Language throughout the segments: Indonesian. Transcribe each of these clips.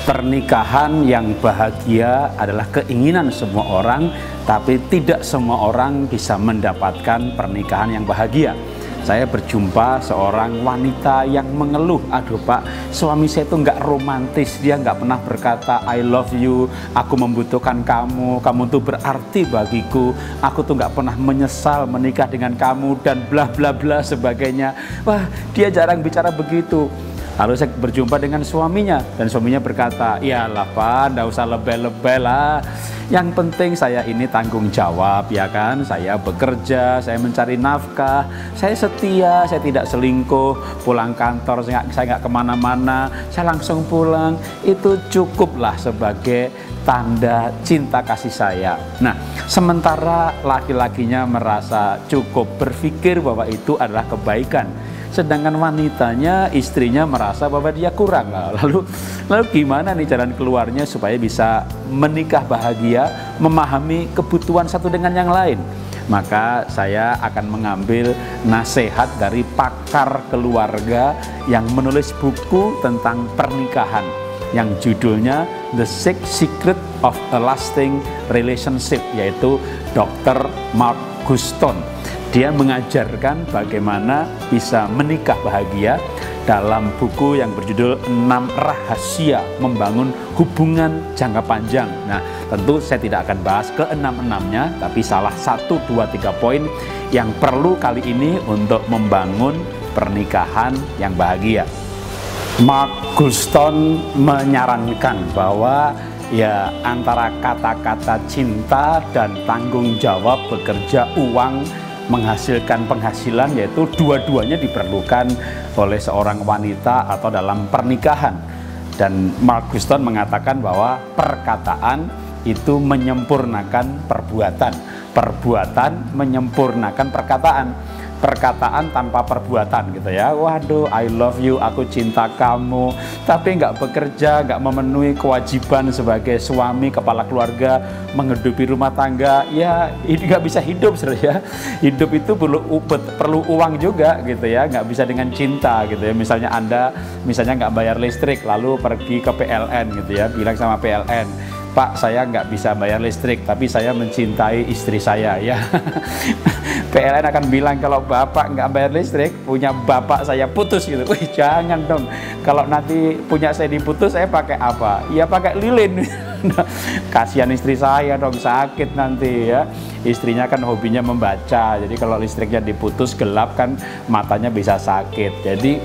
Pernikahan yang bahagia adalah keinginan semua orang, tapi tidak semua orang bisa mendapatkan pernikahan yang bahagia. Saya berjumpa seorang wanita yang mengeluh, aduh Pak, suami saya itu nggak romantis, dia nggak pernah berkata I love you, aku membutuhkan kamu, kamu tuh berarti bagiku, aku tuh nggak pernah menyesal menikah dengan kamu, dan bla bla bla sebagainya. Wah, dia jarang bicara begitu. Lalu saya berjumpa dengan suaminya, dan suaminya berkata, iyalah Pak, nggak usah lebay-lebay lah. Yang penting saya ini tanggung jawab, ya kan? Saya bekerja, saya mencari nafkah, saya setia, saya tidak selingkuh, pulang kantor saya nggak kemana-mana, saya langsung pulang. Itu cukuplah sebagai tanda cinta kasih saya. Nah, sementara laki-lakinya merasa cukup, berpikir bahwa itu adalah kebaikan. Sedangkan wanitanya, istrinya merasa bahwa dia kurang. Lalu gimana nih jalan keluarnya supaya bisa menikah bahagia, memahami kebutuhan satu dengan yang lain? Maka saya akan mengambil nasihat dari pakar keluarga yang menulis buku tentang pernikahan yang judulnya The Six Secrets of a Lasting Relationship, yaitu Dr. Mark Houston. Dia mengajarkan bagaimana bisa menikah bahagia dalam buku yang berjudul 6 Rahasia Membangun Hubungan Jangka Panjang. Nah, tentu saya tidak akan bahas ke 6-6-nya, tapi salah 1, 2, 3 poin yang perlu kali ini untuk membangun pernikahan yang bahagia. Mark Houston menyarankan bahwa ya antara kata-kata cinta dan tanggung jawab bekerja, uang, menghasilkan penghasilan, yaitu dua-duanya diperlukan oleh seorang wanita atau dalam pernikahan. Dan Mark Houston mengatakan bahwa perkataan itu menyempurnakan perbuatan, perbuatan menyempurnakan perkataan, perkataan tanpa perbuatan gitu ya. Waduh, I love you, aku cinta kamu, tapi nggak bekerja, nggak memenuhi kewajiban sebagai suami, kepala keluarga, menghidupi rumah tangga, ya ini nggak bisa hidup ya. Hidup itu perlu uang juga gitu ya, nggak bisa dengan cinta gitu ya. Misalnya Anda nggak bayar listrik, lalu pergi ke PLN gitu ya, bilang sama PLN, Pak, saya nggak bisa bayar listrik, tapi saya mencintai istri saya ya. PLN akan bilang, kalau Bapak nggak bayar listrik, punya Bapak saya putus gitu. Wih, jangan dong. Kalau nanti punya saya diputus, saya pakai apa? Ya pakai lilin. Kasihan istri saya dong, sakit nanti ya. Istrinya kan hobinya membaca, jadi kalau listriknya diputus gelap kan matanya bisa sakit. Jadi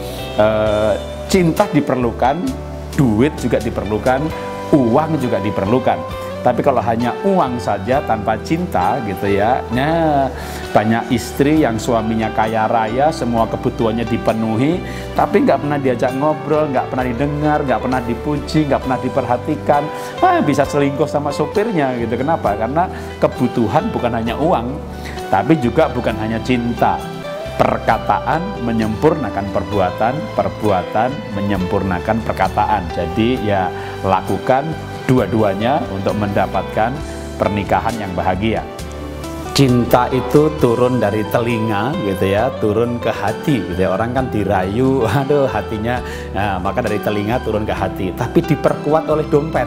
cinta diperlukan, duit juga diperlukan, uang juga diperlukan. Tapi kalau hanya uang saja tanpa cinta gitu ya, nah banyak istri yang suaminya kaya raya, semua kebutuhannya dipenuhi, tapi nggak pernah diajak ngobrol, nggak pernah didengar, nggak pernah dipuji, nggak pernah diperhatikan. Wah, bisa selingkuh sama sopirnya gitu. Kenapa? Karena kebutuhan bukan hanya uang, tapi juga bukan hanya cinta. Perkataan menyempurnakan perbuatan, perbuatan menyempurnakan perkataan. Jadi ya lakukan dua-duanya untuk mendapatkan pernikahan yang bahagia. Cinta itu turun dari telinga gitu ya, turun ke hati gitu ya. Orang kan dirayu, aduh hatinya, nah, maka dari telinga turun ke hati, tapi diperkuat oleh dompet.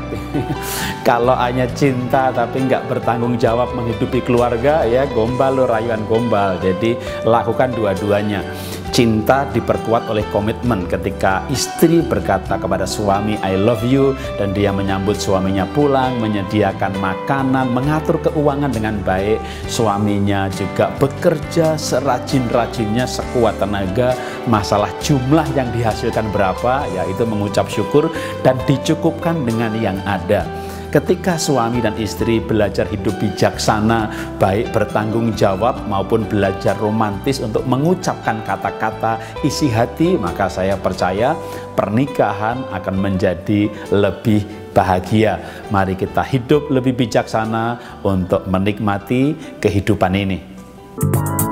Kalau hanya cinta tapi nggak bertanggung jawab menghidupi keluarga, ya gombal lo, rayuan gombal. Jadi lakukan dua-duanya. Cinta diperkuat oleh komitmen. Ketika istri berkata kepada suami I love you, dan dia menyambut suaminya pulang, menyediakan makanan, mengatur keuangan dengan baik, suaminya juga bekerja serajin-rajinnya, sekuat tenaga. Masalah jumlah yang dihasilkan berapa, yaitu mengucap syukur dan dicukupkan dengan yang ada. Ketika suami dan istri belajar hidup bijaksana, baik bertanggung jawab maupun belajar romantis untuk mengucapkan kata-kata isi hati, maka saya percaya pernikahan akan menjadi lebih bahagia. Mari kita hidup lebih bijaksana untuk menikmati kehidupan ini.